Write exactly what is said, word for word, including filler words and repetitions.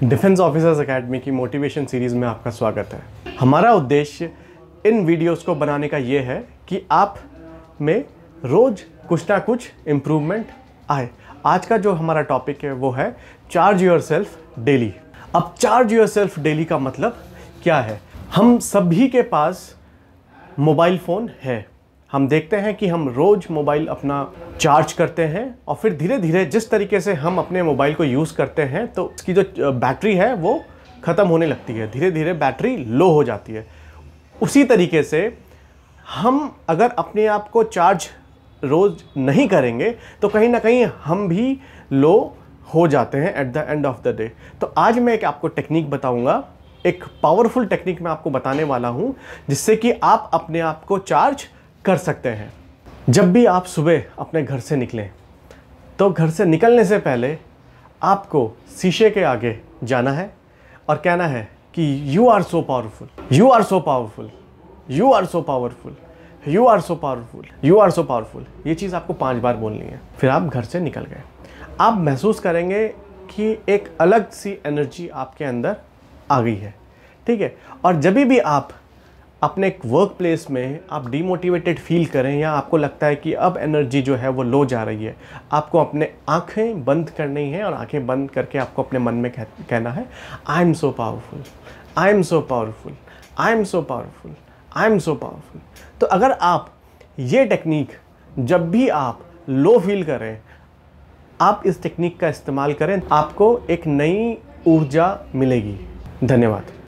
Defence officers academy की motivation series में आपका स्वागत है। हमारा उद्देश्य इन वीडियोस को बनाने का ये है कि आप में रोज़ कुछ ना कुछ इम्प्रूवमेंट आए। आज का जो हमारा टॉपिक है वो है चार्ज योर सेल्फ डेली। अब चार्ज योर सेल्फ डेली का मतलब क्या है? हम सभी के पास मोबाइल फ़ोन है। हम देखते हैं कि हम रोज़ मोबाइल अपना चार्ज करते हैं और फिर धीरे धीरे जिस तरीके से हम अपने मोबाइल को यूज़ करते हैं तो उसकी जो बैटरी है वो ख़त्म होने लगती है, धीरे धीरे बैटरी लो हो जाती है। उसी तरीके से हम अगर अपने आप को चार्ज रोज़ नहीं करेंगे तो कहीं ना कहीं हम भी लो हो जाते हैं at the end of the day. तो आज मैं एक आपको टेक्निक बताऊंगा, एक पावरफुल टेक्निक मैं आपको बताने वाला हूं जिससे कि आप अपने आप को चार्ज कर सकते हैं। जब भी आप सुबह अपने घर से निकलें तो घर से निकलने से पहले आपको शीशे के आगे जाना है और कहना है कि you are so powerful, you are so powerful, you are so powerful, you are so powerful, you are so powerful. ये चीज़ आपको पांच बार बोलनी है। फिर आप घर से निकल गए। आप महसूस करेंगे कि एक अलग सी एनर्जी आपके अंदर आ गई है, ठीक है। और जब भी आप अपने एक वर्क प्लेस में आप डीमोटिवेटेड फील करें या आपको लगता है कि अब एनर्जी जो है वो लो जा रही है, आपको अपने आंखें बंद करनी है और आंखें बंद करके आपको अपने मन में कह, कहना है I am so powerful, I am so powerful, I am so powerful, I am so powerful. तो अगर आप ये टेक्निक जब भी आप लो फील करें, आप इस टेक्निक का इस्तेमाल करें, आपको एक नई ऊर्जा मिलेगी। धन्यवाद।